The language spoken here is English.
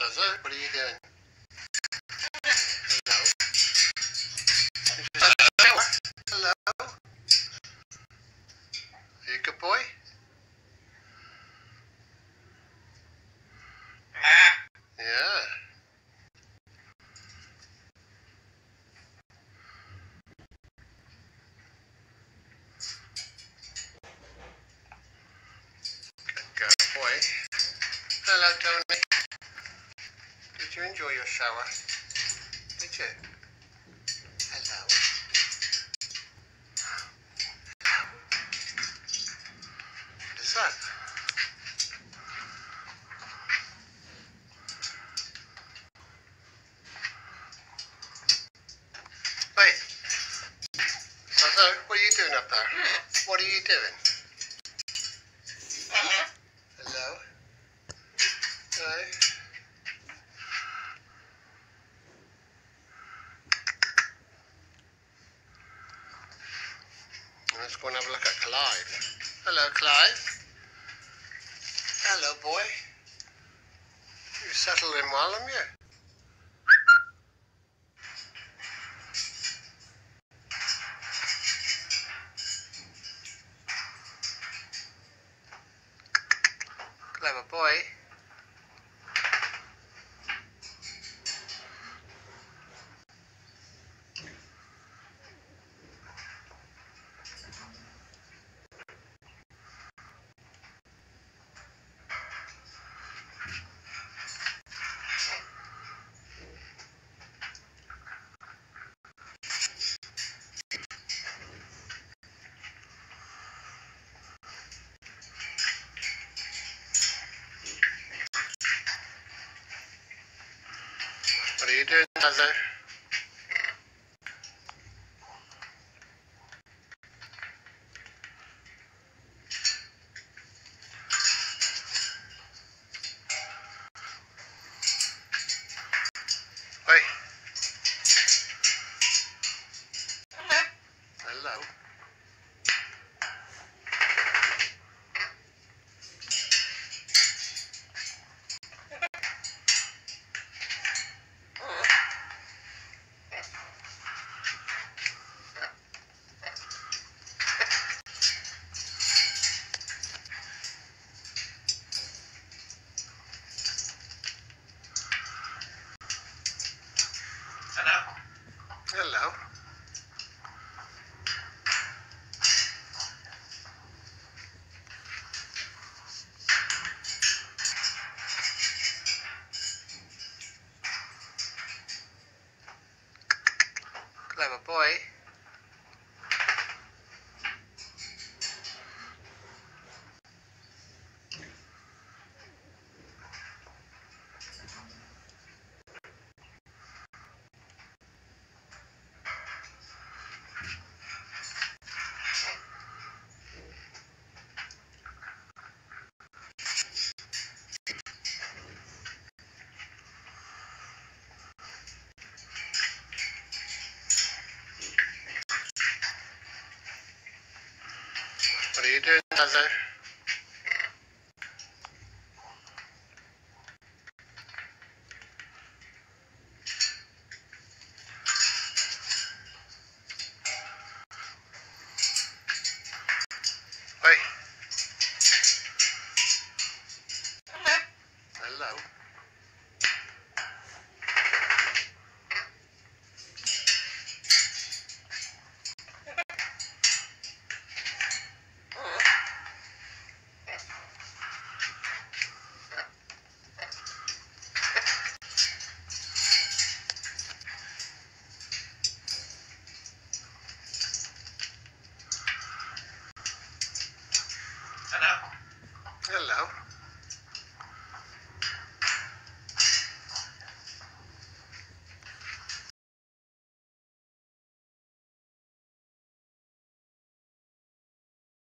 Does it? What are you doing? Hello? Hello? Are you a good boy? Yeah. Good boy. Hello, Tony. Did you enjoy your shower? Did you? Hello. What is that? Wait. Hello, what are you doing up there? What are you doing? Hello? Hello? Let's go and have a look at Clive. Hello, Clive. Hello, boy. You settled in well, haven't you? Clever boy. What are you doing, Tazo? Hey. Hello. Hello. Clever boy. What are you doing, Tazo? Hey. Hello. Hello.